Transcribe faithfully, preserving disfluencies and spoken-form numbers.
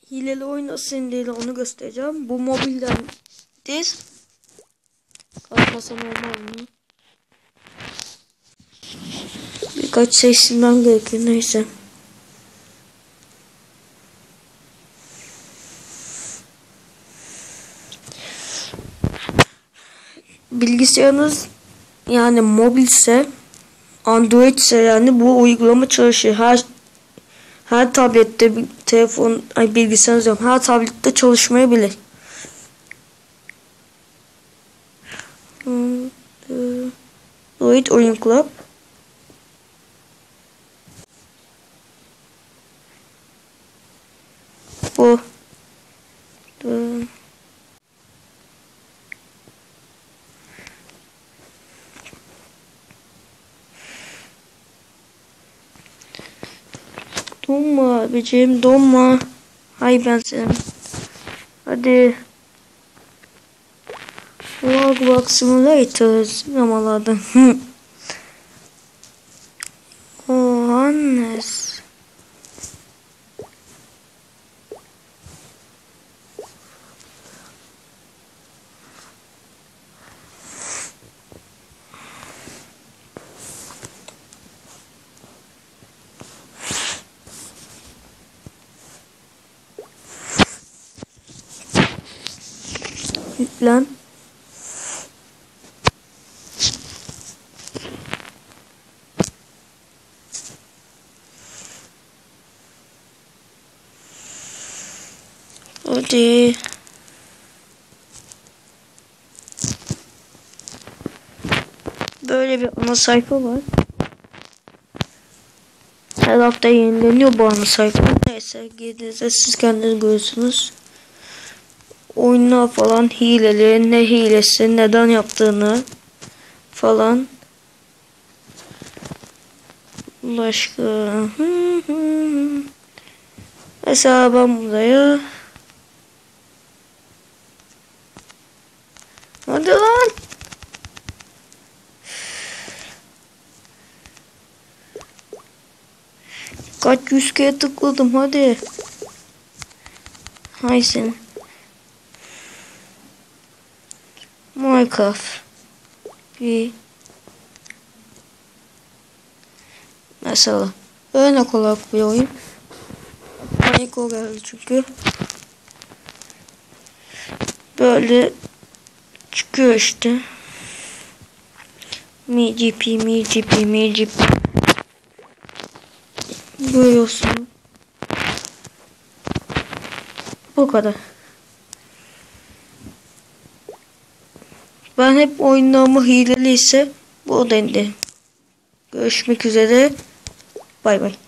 hileli oyun nasıl indirilir onu göstereceğim. Bu mobildendir. Kalkmasam olmaz mı? Birkaç şey silmem gerekiyor, neyse. Bilgisayarınız yani mobilse, Android ise yani bu uygulama çalışır. Her her tablette, telefon, ay bilgisayarınız yok. Her tablette çalışmayabilir. Android Oyun Club. Bu. Donma abicim, donma. Hay ben senin. Hadi. Roblox Simulator sinemalardan. Oh annes. Yüklen. Hadi. Böyle bir ana sayfa var. Her hafta yenileniyor bu ana sayfa. Neyse, girdiğinizde siz kendiniz görürsünüz. Oyunlar falan hileli, ne hilesi, neden yaptığını falan. Başka. Mesela ben buraya. Hadi lan. Kaç yüz kere tıkladım, hadi. Hay seni. Minecraft. Bir. Mesela. Örnek olarak bir oyun. Minecraft geldi çünkü. Böyle çıkıyor işte. Mi G P, Mi G P, Mi G P. Görüyorsun. Bu kadar. Ben hep oyunlarımı hileli ise bu dendi. Görüşmek üzere. Bay bay.